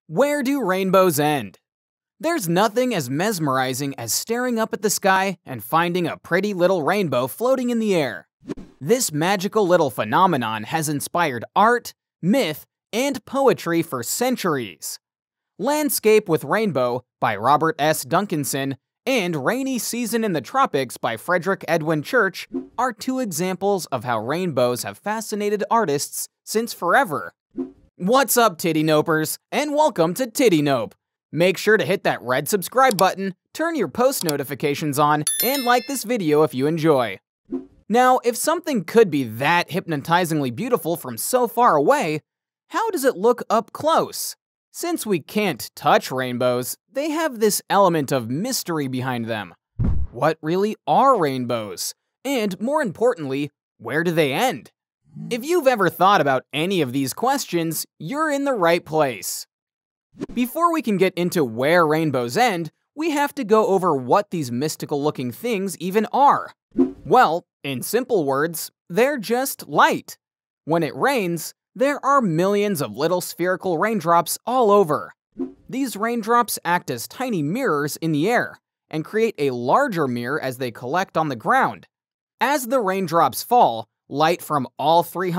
Where do rainbows end? There's nothing as mesmerizing as staring up at the sky and finding a pretty little rainbow floating in the air. This magical little phenomenon has inspired art, myth, and poetry for centuries. Landscape with Rainbow by Robert S. Duncanson and Rainy Season in the Tropics by Frederick Edwin Church are two examples of how rainbows have fascinated artists since forever. What's up, Titty Nopers, and welcome to Titty Nope. Make sure to hit that red subscribe button, turn your post notifications on, and like this video if you enjoy. Now, if something could be that hypnotizingly beautiful from so far away, how does it look up close? Since we can't touch rainbows, they have this element of mystery behind them. What really are rainbows? And more importantly, where do they end? If you've ever thought about any of these questions, you're in the right place. Before we can get into where rainbows end, we have to go over what these mystical-looking things even are. Well, in simple words, they're just light. When it rains, there are millions of little spherical raindrops all over. These raindrops act as tiny mirrors in the air and create a larger mirror as they collect on the ground. As the raindrops fall, light from all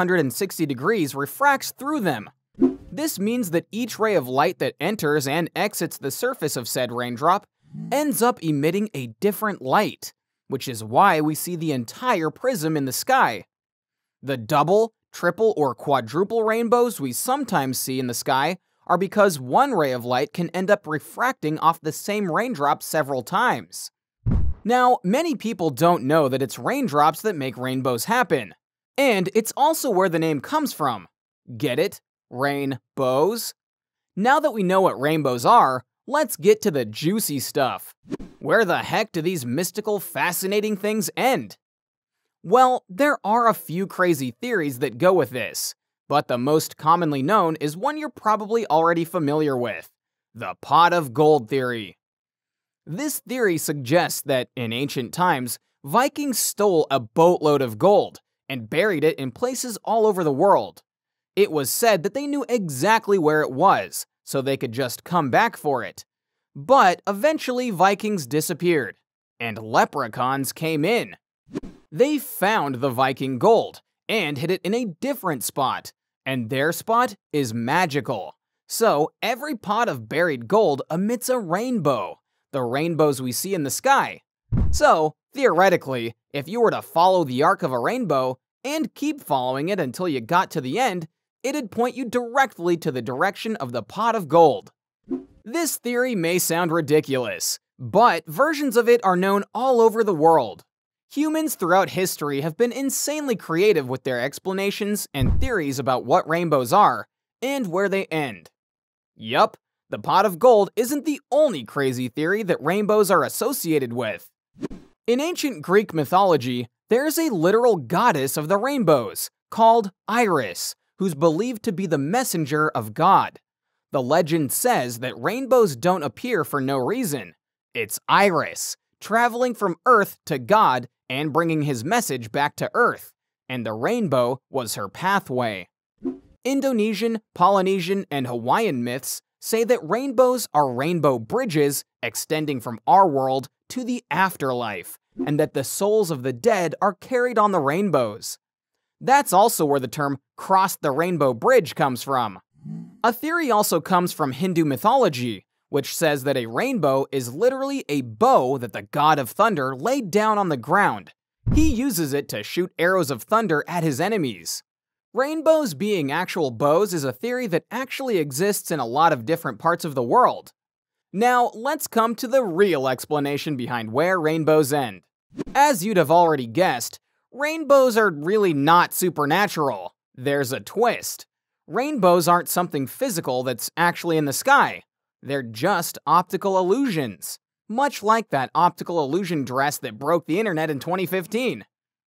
360 degrees refracts through them. This means that each ray of light that enters and exits the surface of said raindrop ends up emitting a different light, which is why we see the entire prism in the sky. The double, triple, or quadruple rainbows we sometimes see in the sky are because one ray of light can end up refracting off the same raindrop several times. Now, many people don't know that it's raindrops that make rainbows happen. And it's also where the name comes from. Get it? Rainbows? Now that we know what rainbows are, let's get to the juicy stuff. Where the heck do these mystical, fascinating things end? Well, there are a few crazy theories that go with this, but the most commonly known is one you're probably already familiar with: the pot of gold theory. This theory suggests that, in ancient times, Vikings stole a boatload of gold and buried it in places all over the world. It was said that they knew exactly where it was, so they could just come back for it. But eventually Vikings disappeared, and leprechauns came in. They found the Viking gold and hid it in a different spot, and their spot is magical. So every pot of buried gold emits a rainbow, the rainbows we see in the sky. So, theoretically, if you were to follow the arc of a rainbow and keep following it until you got to the end, it'd point you directly to the direction of the pot of gold. This theory may sound ridiculous, but versions of it are known all over the world. Humans throughout history have been insanely creative with their explanations and theories about what rainbows are and where they end. Yup, the pot of gold isn't the only crazy theory that rainbows are associated with. In ancient Greek mythology, there's a literal goddess of the rainbows called Iris, who's believed to be the messenger of God. The legend says that rainbows don't appear for no reason. It's Iris, traveling from Earth to God and bringing his message back to Earth, and the rainbow was her pathway. Indonesian, Polynesian, and Hawaiian myths say that rainbows are rainbow bridges extending from our world to the afterlife, and that the souls of the dead are carried on the rainbows. That's also where the term "cross the rainbow bridge" comes from. A theory also comes from Hindu mythology, which says that a rainbow is literally a bow that the god of thunder laid down on the ground. He uses it to shoot arrows of thunder at his enemies. Rainbows being actual bows is a theory that actually exists in a lot of different parts of the world. Now, let's come to the real explanation behind where rainbows end. As you'd have already guessed, rainbows are really not supernatural. There's a twist. Rainbows aren't something physical that's actually in the sky. They're just optical illusions, much like that optical illusion dress that broke the internet in 2015.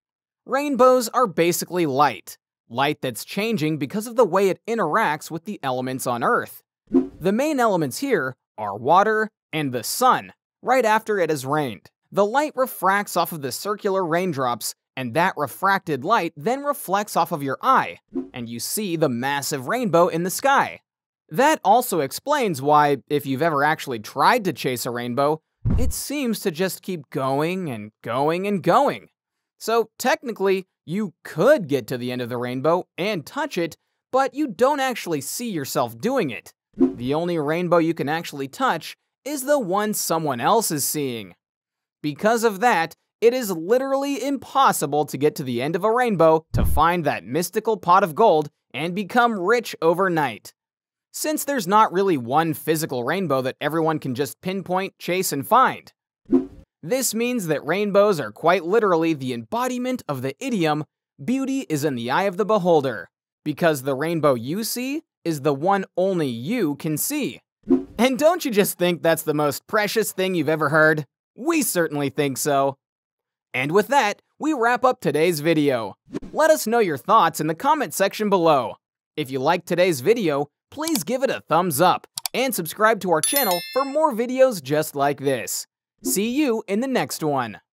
Rainbows are basically light that's changing because of the way it interacts with the elements on Earth. The main elements here are water and the sun, right after it has rained. The light refracts off of the circular raindrops, and that refracted light then reflects off of your eye, and you see the massive rainbow in the sky. That also explains why, if you've ever actually tried to chase a rainbow, it seems to just keep going and going and going. So technically, you could get to the end of the rainbow and touch it, but you don't actually see yourself doing it. The only rainbow you can actually touch is the one someone else is seeing. Because of that, it is literally impossible to get to the end of a rainbow to find that mystical pot of gold and become rich overnight. Since there's not really one physical rainbow that everyone can just pinpoint, chase, and find. This means that rainbows are quite literally the embodiment of the idiom, "Beauty is in the eye of the beholder," because the rainbow you see is the one only you can see. And don't you just think that's the most precious thing you've ever heard? We certainly think so. And with that, we wrap up today's video. Let us know your thoughts in the comment section below. If you liked today's video, please give it a thumbs up and subscribe to our channel for more videos just like this. See you in the next one.